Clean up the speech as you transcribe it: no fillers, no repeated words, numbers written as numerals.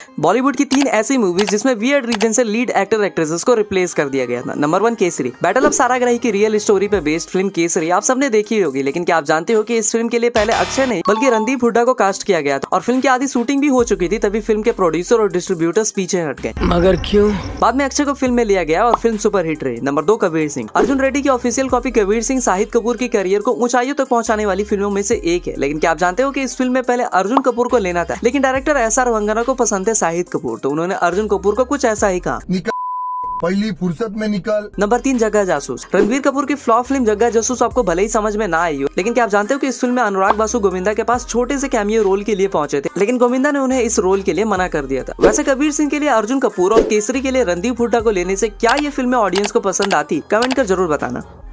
बॉलीवुड की 3 ऐसी मूवीज जिसमें वियर्ड रीजन से लीड एक्टर एक्ट्रेसेस को रिप्लेस कर दिया गया था। Number 1 Kesari. Battle of Saragarhi की रियल स्टोरी पे बेस्ड फिल्म केसरी आप सबने देखी होगी, लेकिन क्या आप जानते हो कि इस फिल्म के लिए पहले अक्षय नहीं बल्कि रणदीप हुड्डा को कास्ट किया गया था और फिल्म की आधी शूटिंग भी हो चुकी थी, तभी फिल्म के प्रोड्यूसर और डिस्ट्रीब्यूटर्स पीछे हट गए। मगर क्यों? बाद में अक्षय को फिल्म में लिया गया और फिल्म सुपर हिट रही। नंबर 2 कबीर सिंह। अर्जुन रेड्डी की ऑफिशियल कॉपी कबीर सिंह शाहिद कपूर की करियर को ऊंचाइयों तक पहुंचाने वाली फिल्मों में से एक है, लेकिन क्या आप जानते हो कि इस फिल्म में पहले अर्जुन कपूर को लेना था, लेकिन डायरेक्टर एस.आर. वंगना को पसंद है शाहिद कपूर, तो उन्होंने अर्जुन कपूर को कुछ ऐसा ही कहा, पहली फुर्सत में निकल। नंबर 3 जग्गा जासूस। रणबीर कपूर की फ्लॉप फिल्म जग्गा जासूस आपको भले ही समझ में ना आई हो, लेकिन क्या आप जानते हो कि इस फिल्म में अनुराग बासु गोविंदा के पास छोटे से कैमियो रोल के लिए पहुंचे थे, लेकिन गोविंदा ने उन्हें इस रोल के लिए मना कर दिया था। वैसे कबीर सिंह के लिए अर्जुन कपूर और केसरी के लिए रणदीप हुड्डा को लेने से क्या ये फिल्में ऑडियंस को पसंद आती, कमेंट कर जरूर बताना।